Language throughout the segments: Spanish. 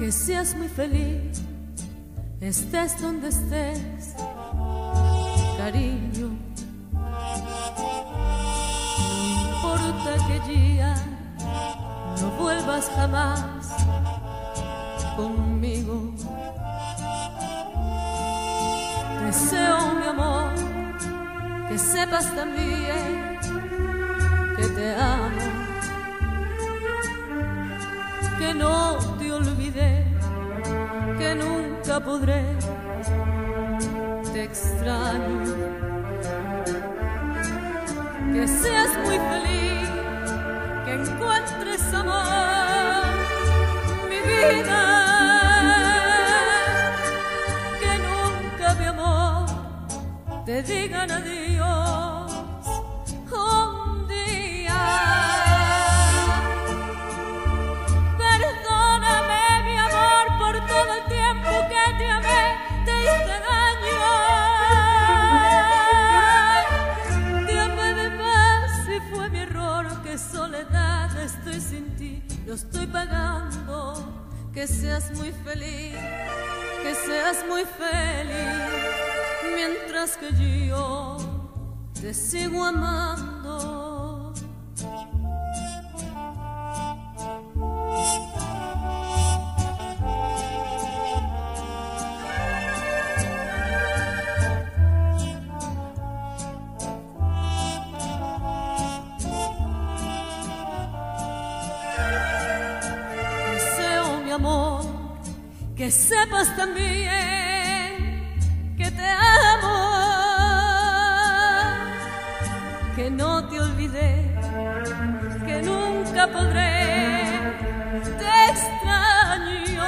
que seas muy feliz, estés donde estés, cariño. No importa que ya no vuelvas jamás conmigo. Deseo, mi amor, que sepas también que te amo, que no te olvidé, que nunca podré, te extraño. Que seas muy feliz, que encuentres amor, mi vida, que nunca, mi amor, te digan adiós un día. Perdóname, mi amor, por todo el tiempo que te amé, te hice daño. Te amé de más y fue mi error, que soledad estoy sin ti, lo estoy pagando. Que seas muy feliz, que seas muy feliz, mientras que yo te sigo amando. Deseo, mi amor, que sepas también que te amo, que no te olvidé, que nunca podré, te extraño.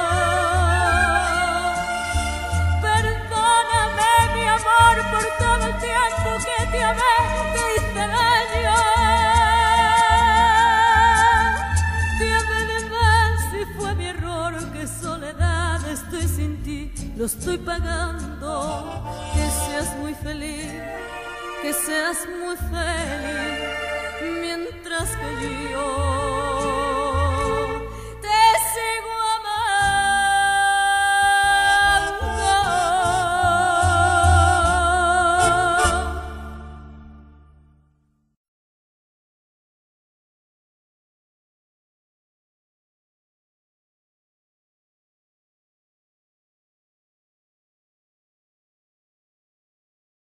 Perdóname, mi amor, por todo el tiempo que te amé, te hice daño. Te amé de más y fue mi error, que soledad estoy sin ti, lo estoy pagando. Que seas muy feliz, que seas muy feliz, mientras que yo